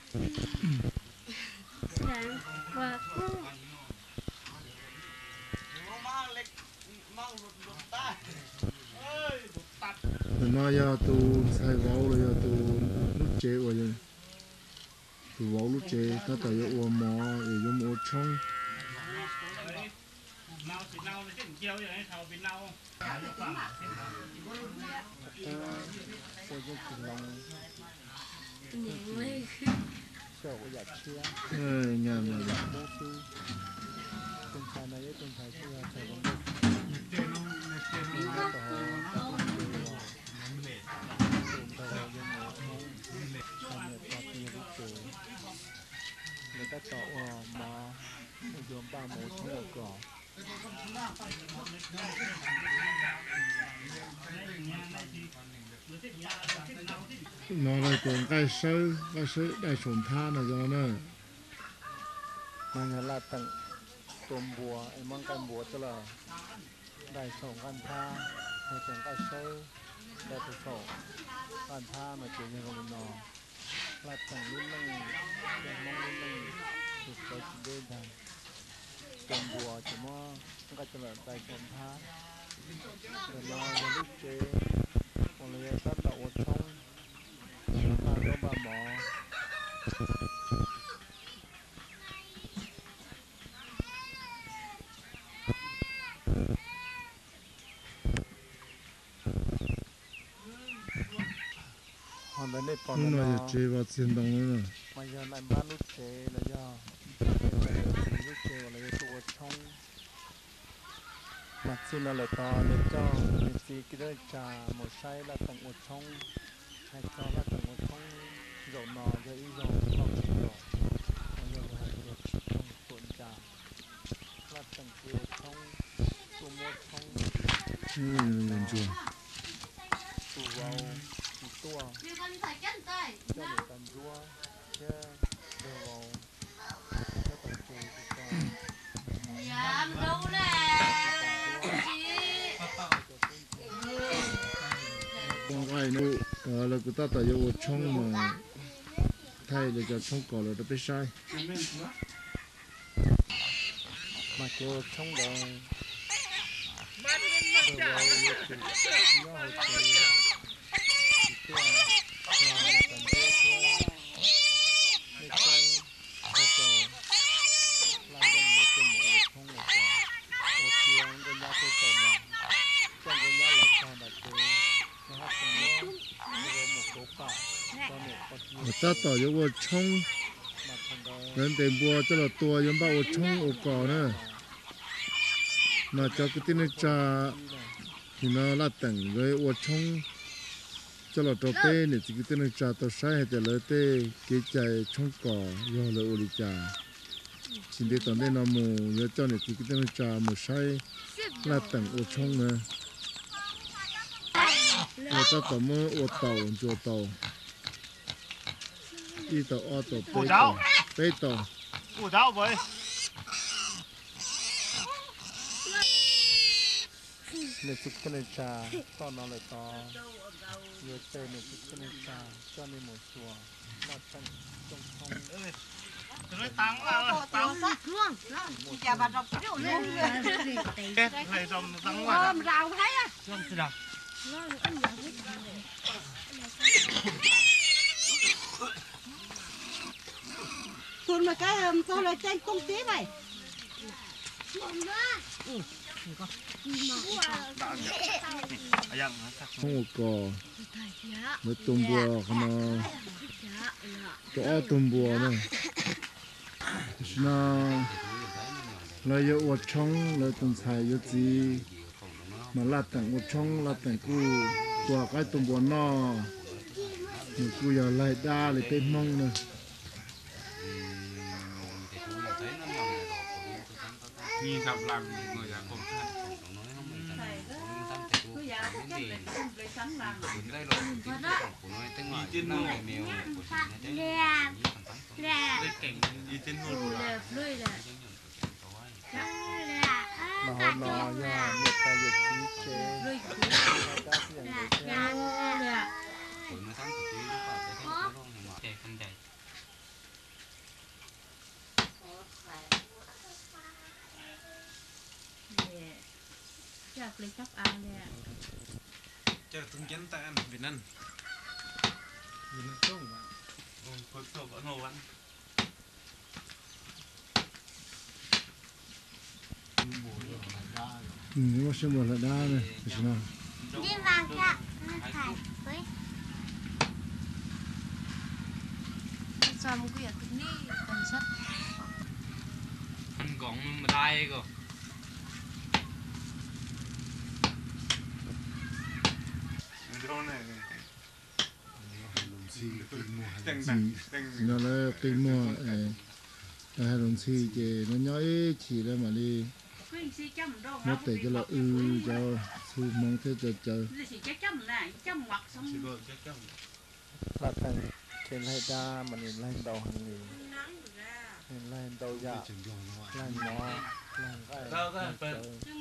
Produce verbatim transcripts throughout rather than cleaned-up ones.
nó giờ tu sai gấu rồi giờ tu nút chế rồi tu gấu nút chế ta tại giờ uống mò để dùng ô trong nấu thì nấu nó chỉnh chiêu vậy thầu bị nấu nhà mà người ta tạo mà dùng ba một theo cỏ nó là còn cái sơ cái sơ đại sủng tha này cho nó มันละตั้งตัวบัวไอ้มังกันบัวตลอดได้ส่งกันท่าในส่งกันเซ่ได้ไปส่งกันท่ามาเจอในกรมนละตั้งรุ่นนั่งยังมองรุ่นนั่งสุดใจสุดเด่นทางตัวบัวจะมั่วก็ตลอดได้ส่งท่าเดี๋ยวเราจะลุกเจวันนี้ตัดดอกช่องมาโดนบาหมอ nó là chế vào tiền đồng nữa mà giờ lại bán nút chế là do nút chế là do tụi trong mặt xin là to để cho mình chỉ cái đó trà một say là tặng một trong hay cho là tặng một trong dầu nò cho ý dầu không chỉ dầu bây giờ là được trong cuộn trà là tặng kia trong tụi một trong ừ làm chưa tụi vào tua cho để tầm rua chứ đồ vào cho tầm chùi cho dạ đâu nè con cái nó là người ta tại vô trong mà thay để cho trong cỏ là nó bị sai mà kêu trong đời đồ vào như chuyện nhỏ hồi chuyện người ta tỏ vô trong nên tiền bùa cho là tua giống bao trong ô cỏ nữa mà cho cái tên trà thì nó là tầng với ô trong cho là trò tê này thì cái tên trà tao sai hay là lấy tê cái trái trong cỏ do là ô đi trà xin để tao đây nó mù nhớ cho này thì cái tên trà mù sai là tầng ô trong nữa người ta tao mới ô tàu cho tàu đi tàu ô tàu bê tàu bê tàu ủ rau với này chụp cái này trà to nó lại to vừa tên này chụp cái này trà cho nên một chùa mà trong trong không nói tăng là tăng chả bà đọc cái điều luôn kết này dòng tăng quá rau thấy á dòng gì nào tuần mà cái tôi là trên công ty này không có cỏ mới tôm bùa không nó có tôm bùa này nó là yêu vật trong là tôm xài yêu gì mà là tặng vật trong là tặng cu tua cái tôm bùa no nhiều cu giờ lại đa lại tên mông này nhìn gặp làm người già cùng mà hôm nọ do một tay giật khí chế ta sẽ nhận được chặt lấy chắp ăn nè chờ tung chân tại ăn Việt Nam Việt Nam chung mà có số có ngầu ăn ừ nó sẽ một là đa này thế nào đi vào chợ phải với xong cái việc ní tần sắt ăn gọng mà đai cơ đâu này ừ. Nó là cây mùa hai đồng xì thì nó nhói chỉ là mà đi nó tệ cho là ư cho su mong thế cho chờ là thành trên lai đa mà nhìn lai đầu hàng nghìn nhìn lai đầu dạ lai nó lai cái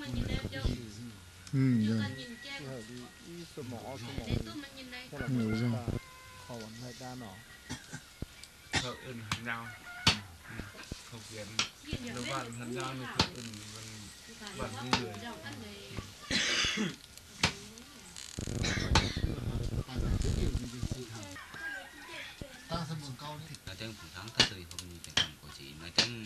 ừ rồi rồi đi ý số mỏ số mỏ cái là nhiều rồi khó vẫn lai đa nó thợ ơn hàng nhau không kiếm đâu bạn hàng nhau này thợ ơn bạn như người nói tiếng phụ thắng thất đời không như tình của chị nói tiếng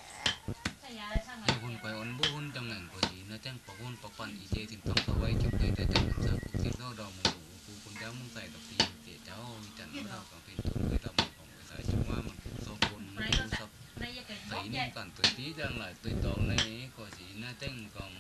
hôn quay ôn bố hôn trong ngành của chị nói tiếng bỏ hôn bỏ quan ý chế thì tổng tàu bay chụp tới tại tiếng làm sao cuộc chiến đó đò mù đủ phụ con cháu muốn dạy đọc tiền để cháu chẳng có đâu càng phiền tốn người đọc một phòng người dạy chúng hoa mà cũng so hôn cũng sập thấy nên toàn tuổi tí đang lại tuổi tổ này của chị nói tiếng còn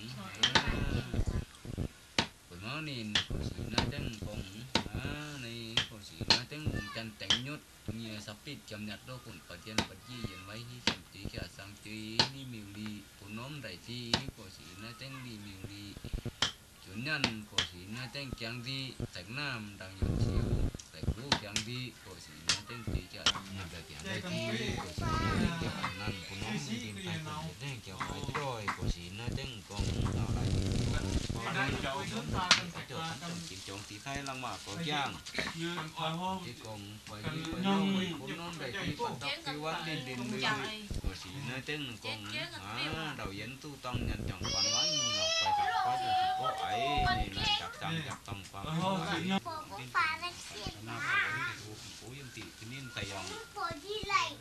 của nó nên của chị nói tiếng còn này của chị nói tiếng chân tránh nhốt như sắp ít chấm nhật đó cũng có tiền có chi hiện mấy khi chấm tí cả sang tí ni miêu li của nóm đại chi của chị nói tiếng đi miêu li chủ nhân của chị nói tiếng chẳng gì sạch nam đang dùng chiếu sạch vũ chẳng gì của chị nói tiếng tí cả nhập đại tiền đại chi của chị nói tiếng kiểu năn của nóm tìm phải của chị tiếng kiểu phải rồi của chị nói tiếng còn tạo lại chỗ trong chỉ chọn tí thay lăng mà có giang chỉ còn phải đi phải nói cũng nó đầy tí phần đọc kêu quát lên đến nơi của chị nói tiếng còn à đầu dẫn tu tông nhận chọn quan nói ngọc phải gặp quá rồi thì có ấy nên là chặt chăm chặt tâm quan cũng phải là xiên nó mà cố yên tị cho nên thầy dòng phổ đi lại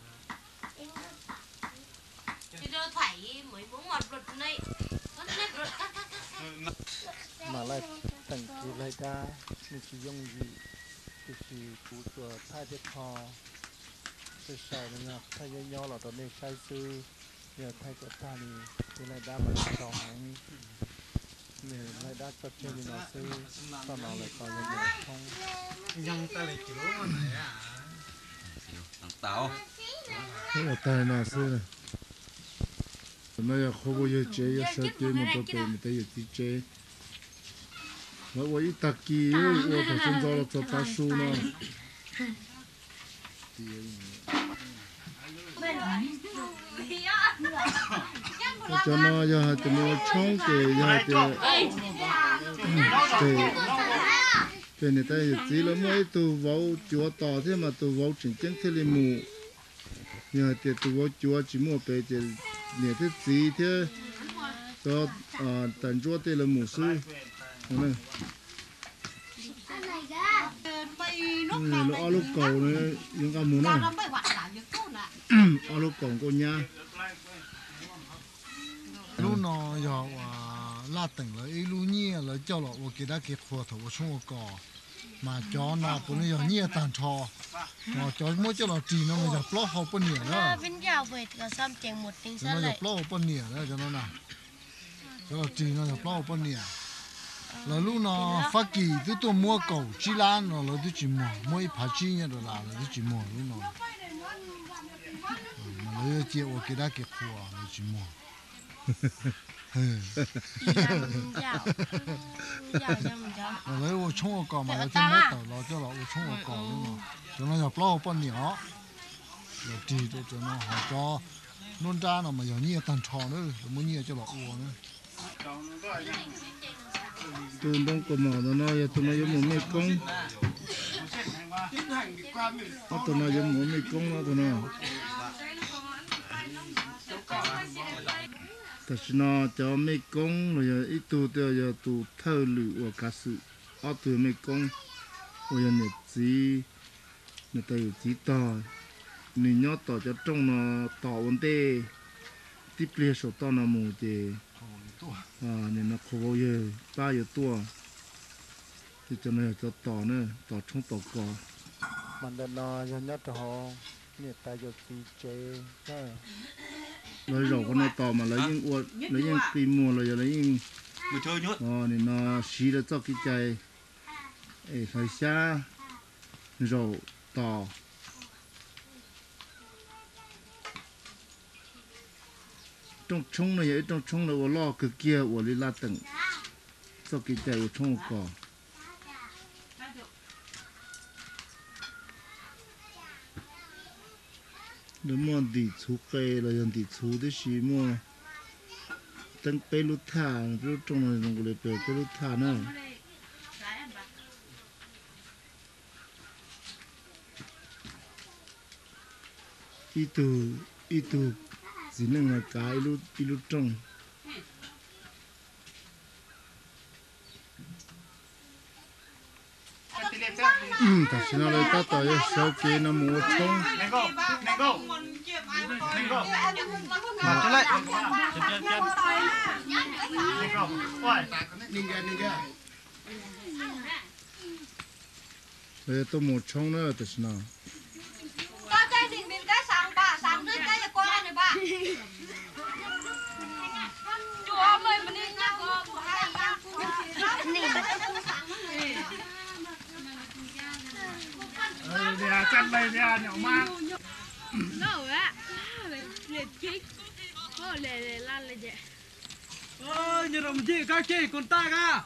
thì đâu phải mới muốn ngọt luật này nó nếp luật các các các mà lại thành kỳ lai đa mình chỉ dùng gì thì chỉ cụตัวthayเด็ดพอจะใส่เนี่ยถ้าย่อๆเราตอนนี้ใช้ซื้อเนี่ยไทยกับท่านี้ที่ไรด้ามันสองหางเนี่ยไรด้าก็เชื่อมีน้องซื้อตอนเราเลยก็ยังอยู่ห้องยังตะเลยกิโลมันไหนอ่ะ thằng táo thế là tài nào xưa này nó là không bao giờ chế giờ sợ chế một tập một tay giờ tí chế mà tôi ít tắc kỳ ấy tôi phải xin cho nó cho ta su nó cho nó giờ hai tụi nó chống cái giờ hai tụi cái cái này ta giờ chỉ là mấy tụi vào chúa tỏ thế mà tụi vào chính chính thế là mù giờ thì tụi vào chúa chỉ mua về thì nhà thế gì thế cho à tận chúa thế là mù sư này nó lúc cầu này những cái mù này lúc cầu cô nha lúc nó giờ la tỉnh là ít lúc nhẹ là cho nó我给他给火头我送我搞mà cho nó cũng nó giờ nhẹ tàn trò mà cho mỗi cho nó trì nó mà giờ lót hộp bên nhẹ đó bên giàu về thì có xăm chèn một tiếng cho nó giờ lót hộp bên nhẹ đó cho nó nào cho nó trì nó giờ lót hộp bên nhẹ là lúc nó phát kỳ tôi tôi mua cầu chi lan nó là tôi chỉ mua mua ít phá chi nhá rồi là là tôi chỉ mua lúc nó mà lấy chiều我给他给火我只mua rồi lấy ô冲ô cỏ mà lấy thêm mấy tàu lo cho nó ô冲ô cỏ luôn mà cho nó nhập lo bao nhiêu rồi chỉ tôi cho nó họ cho nôn ra nó mà giờ nhiều tàn tròn nữa muốn nhiều cho nó ô nữa tôi đông có mỏ nó nói tôi nói giống mấy con tôi nói giống mấy con đó tôi nói ta xin nó cho mấy công rồi giờ ít tu tiêu giờ tu thâu lự và cả sự ở tu mấy công rồi giờ nhật gì người ta chỉ tỏ nên nhớ tỏ cho trong nó tỏ vấn đề tiếp liên số tỏ nó mù thì à nên nó khó bao giờ ba giờ tua thì cho nên cho tỏ nữa tỏ trong tỏ cỏ mình đã nói cho nhất họ nhiệt ta cho phi chế đó lấy rồi con nó tỏ mà lấy những uất lấy những tìm mua rồi giờ lấy những người chơi nhốt ờ nên nó xí được cho cái trái ấy phải xa rồi tỏ trong chung này vậy trong chung là我老个kia我哩拉等做给在我chung搞nếu mà đi chú cây là dân đi chú đấy xí mà tăng cây lúa thả lúa trong này dùng cái bèo cái lúa thả nữa ít từ ít từ chỉ nên là cái lúa lúa trong ừ ta xin nói ta tao yêu sau kia nó mua chung này go này go này go mặt trở lại chân chân chân này go ôi ninh ga ninh ga bây tôi mua chung nữa ta xin nói có cái đình bên cái sáng bà sáng dưới cái là qua này bà chúa ơi mình đi nha cô của hai nè chăn đây nè nhỏ mang đâu á liệt kích ô lệ lệ lan lệ vậy ơi như đồng chí các chị con ta cả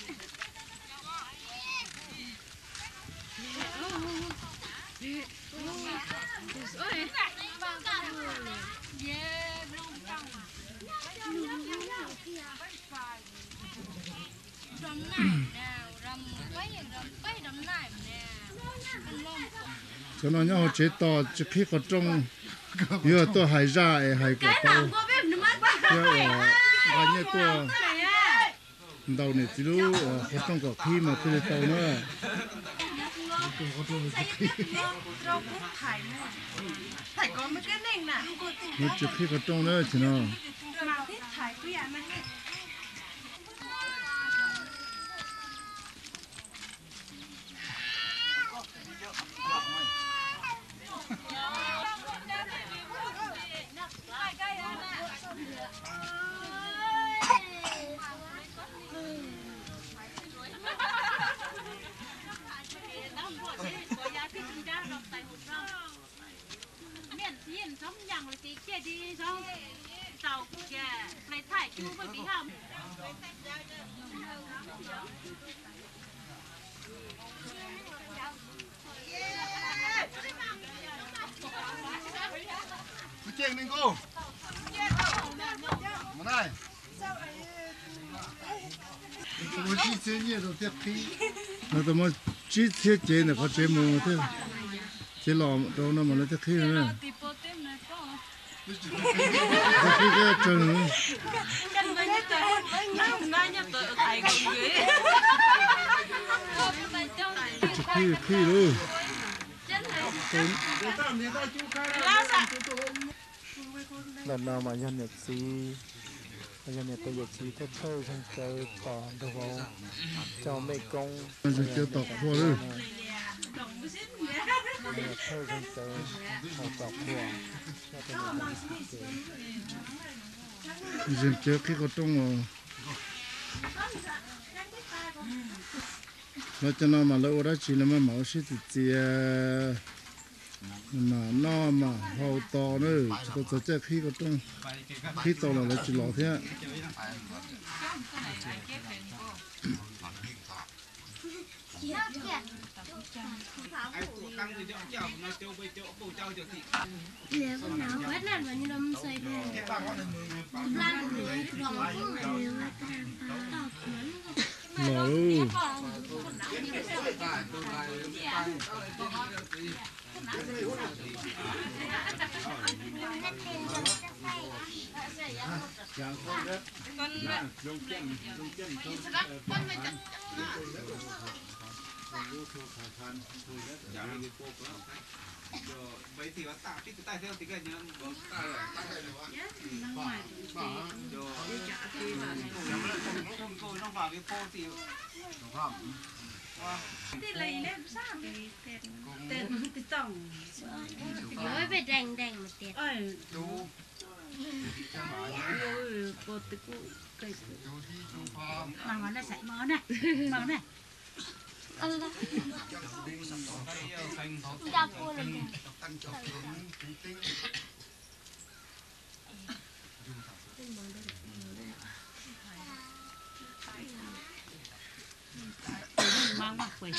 cho nó nhau chế to chỉ khi có trong giờ tôi hay ra ấy hay có tao giờ bao nhiêu tôi đầu này chỉ lu có trong có khi mà tôi tao nữa nó chỉ khi có trong nữa chỉ nó Chênh ninh cô mà này tôi chỉ chế nhiều rồi thế khi nó tôi mới chỉ chế chế này có chế mù thế chế lò đâu nó mà nó thế khi nữa thế khi cái chân khi khi luôn lần nào mà nhân nhật xí nhân nhật tôi nhật xí thất thơ sang chơi tỏ đồ vào cho mấy công nó sẽ chơi tọt qua luôn nhật thơ sang chơi họ tọt qua dừng chơi khi có trong rồi nó cho nó mà lâu đó chỉ là mà máu sẽ tự chia mà nó mà hậu to nữa chỉ có chơi khi có trong khi to là nó chỉ lọ thế Nếu con nào quét là mà như đâm xây về lan người lòng cũng là người ta tao cuốn lọ luôn vậy thì nó tạo cái tay theo thì cái nhớ nó tay rồi tay rồi không tôi nó vào cái phô thì ที่เลยเล่มซ่าไปเต็นเต็นติดต้องโอ้ยไปแดงแดงมาเตียเอ้ยดูโอ้ยกดติกูเคยมาวันนั้นใส่มาเนี่ยมาเนี่ยอะไรอยากพูดเลย mang mặc quần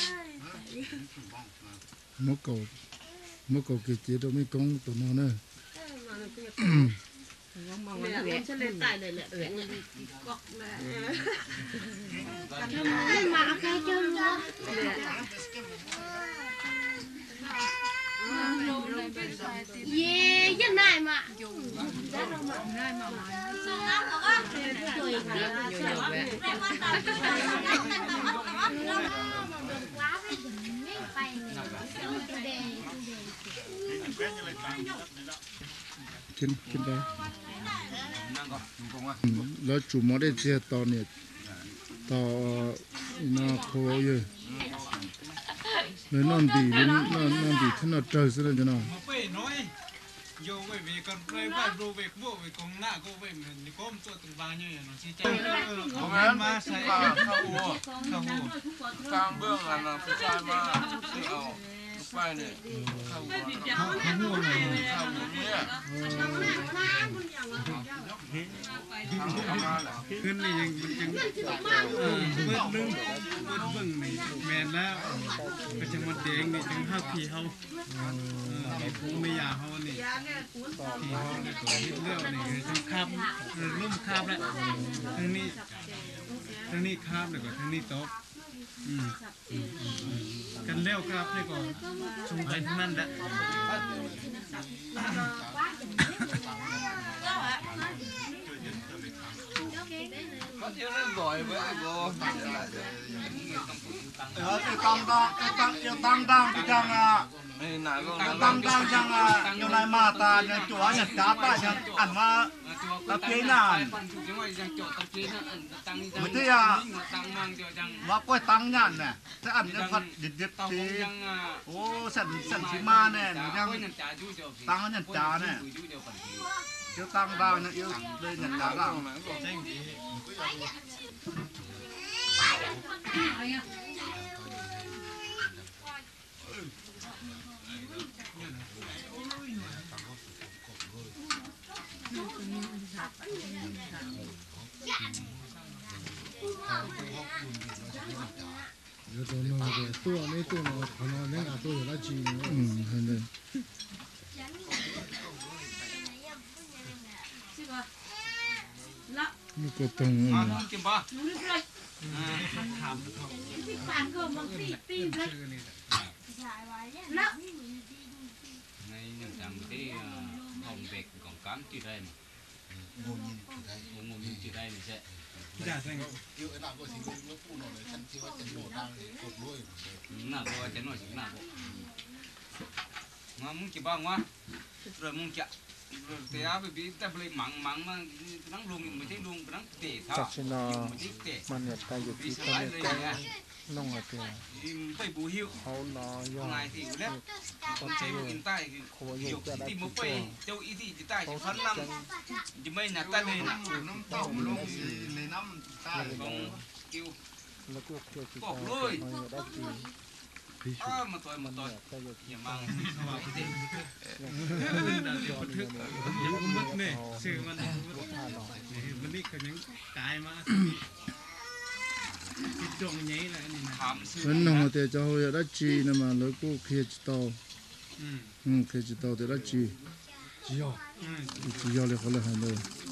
mất cầu mất cầu kia chỉ đâu mấy con tụi nó nữa em sẽ lên tay này lẹ gọt nè mà cái chân đó yeah cái này mà tuổi quá với mấy bay kinh kinh đấyแล้วจุ่มมาได้เจียตอนเนี่ยต่อน่าโคเยอะเลยนอนดีเลยนอนนอนดีขึ้นนอนเจอซะแล้วจ้ะน้อง mà quê nói vô về về còn quê phải đồ về bộ về con nạ cô về mình có một chỗ từng bao nhiêu nó chỉ chạy không ăn mà sai khâu khâu càng bước là nó phải sai mà tiểu quay này khâu khâu mua này khâu này ขึ้นนี่ยังยังเบิ้ลนึงเบิ้ลเบิ้งนี่แมนแล้วก็จังมันแดงนี่จังห้าผีเฮามีผู้ไม่ยาเฮานี่ผีเฮานี่ตัวนี้เรื่องนี่จังคาบลุ่มคาบแล้วทั้งนี้ทั้งนี้คาบแล้วก็ทั้งนี้ตบกันเลี้ยวคาบนี่ก็สงสัยทั้งนั้นแหละ có yêu nó gọi với cô ờ cái tam ta cái tam yêu tam ta cái chăng à cái tam ta chăng à yêu này mà ta nhà chúa nhà cha ta nhà ăn mà ta kia nàn mới thế à mà coi tăng nhàn nè thế ăn cái phật đứt đứt thì ô sẵn sẵn chỉ ma nè nó nhang tăng nhà cha nè yêu tăng ta nhà yêu đây nhà cha ta rồi tụi nó cái tua mấy tua nó thằng nó mấy là tua là gì nữa ừ hay đấy nó có tông mà không kiếm ba phản cơ mà tí tí đấy ngay những thằng cái hồng vẹt còn cám chưa đây mà ngô ngô chưa đây này sẽ dạ thành yêu cái nào có gì nó phụ nó để chân chiếu chân đổ đang để cột đuôi nào có chân nói chừng nào mà muốn chỉ ba ngoa rồi muốn chặt rồi té bởi vì ta phải mắng mắng mà nắng luôn mới thấy luôn nắng tệ thà จักชินอมันเนี่ยตายอยู่ที่ต้นเนี่ยแกน้องอะไร phải bù hiệu เขานอยอ ngày thì lép còn chế một cái tay kiểu thì một phê châu ý thì cái tay chỉ phân năm chỉ mấy nhà tay này nè năm tổng luôn này năm ta còn kêu แล้วก็เกี่ยวกับการได้จี à mà tôi mà tôiอย่ามายังก็มึดเนี่ยชื่อมันวันนี้ก็ยังกายมาติดดงยัยเลยนี่นะถามซื้อมันน้องแต่จะเอาได้จีนะมาแล้วก็เคยจิตเอาอืมเคยจิตเอาแต่ได้จีจีเอาจีเอาเลยเขาเลยหันเลย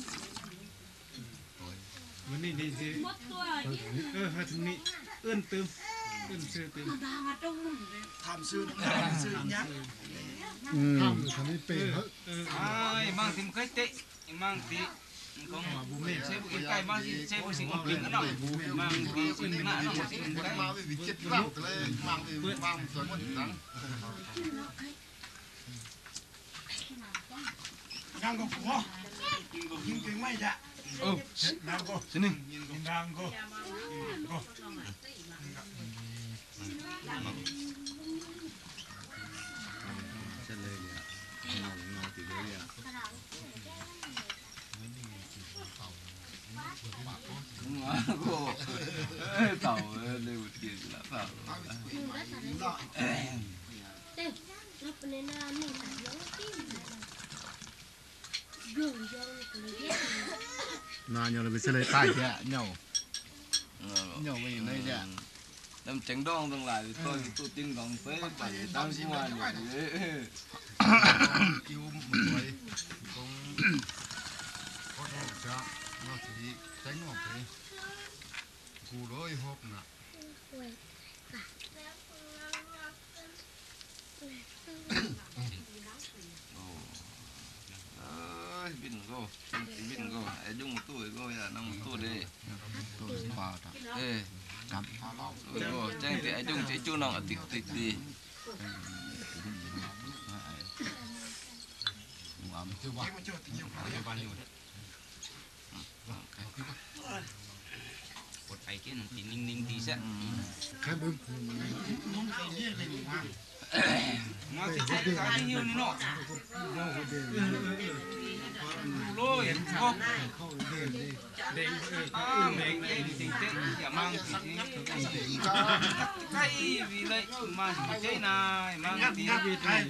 วันนี้ดีสิเออถึงนี้เอื้อนตึมเอื้อนซื้อตึมทำซื้อทำซื้อยักษ์อืมเออเออ ai mang tìm cái tệ mang tí không bùm này xe bùm cái mà xe bùm xịn bùm cái nào mà cái xịn nã nó một xịn cái mà vì chết vàoเลยmang thì mangส่วนมันตั้ง đang có khó nhưng tiếng mày dạ ừ đang có xin đi đang có có sẽ lên nè ngon ngon thì đấy à cô tàu lên một tiền là tàu Đây, nó bên này mình phải giống tim. Gừng dâu cái gì? nào nhau là bị sẽ lấy tay kìa nhau nhau về đây kìa đâm tránh đong đong lại thì tôi tôi tin còn phế phải tam sinh hoạt để kêu một người cũng có thể cho nó chỉ tránh một cái cù đôi hộp nè ơi biết rồi biết rồi ai dùng một tuổi rồi là năm một tuổi đi tôi vào đó ê cắm phá bao rồi trang thì ai dùng chỉ chu nào ở tịt tịt đi ẩm chưa vào một cái kia nó chỉ ninh ninh tí sẽ khai bưng nó thì cái cái nhiều nữa nọ lôi không đèn à đèn này thì tết giả mang thì cái vì đấy mà cái này mang tí vì này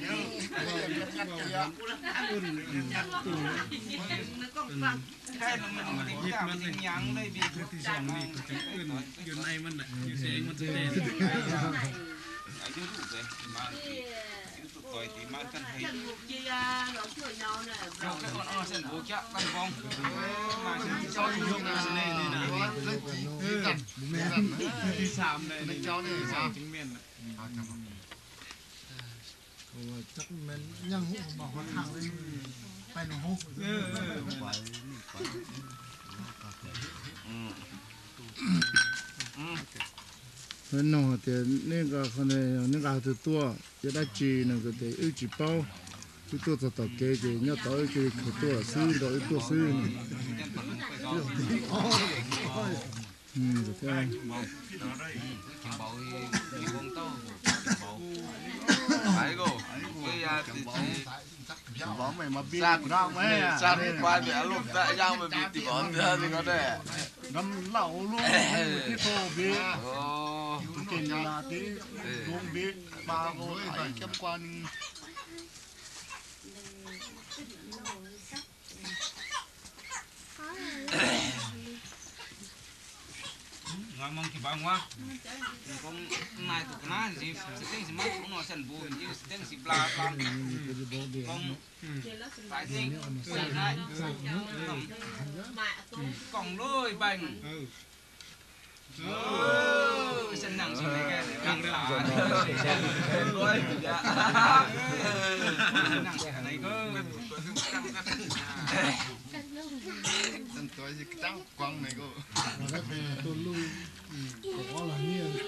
cái là mình tính cả mình nhang đây vì thì dòng này của chúng ươn ươn nàyมันน่ะอยู่เสียงมันจะแดง ai chú tụ về mà chú tụ coi thì mang căn hay cho cái con o sen bố chắc tăng vong mà cho dùng này này này ที่สามเลย nó cho này สาม sao ถึงเมียน chắc men nhang hũ bảo hoa thảo lên phải nó hũ phải phải nó thì nên cái con này nên cái thứ tua cái đó chỉ là cái đấy ưu chỉ bao cái tua thật thật cái cái nhớ tới cái cái tua sư đó tua sư này ừ được rồi bảo thì con tao phải cô cái thì bỏ mày mà biết sao mấy sao đi qua bị lúc tại sao mà bị thì bỏ ra thì có thể ngâm lẩu luôn cái thô biết ồ cái là tí luôn biết ba cô ấy chấm quan ngoài mong thì bao ngoa con này tụi nó gì sẽ tính gì mất cũng nó sần bùn chứ tính gì bla bla con phải tính phải này còng lôi bành sân nặng gì này cái nặng là lôi nặng cái này cơ tôi chỉ trắng quăng này cô tôi lui có là nhiên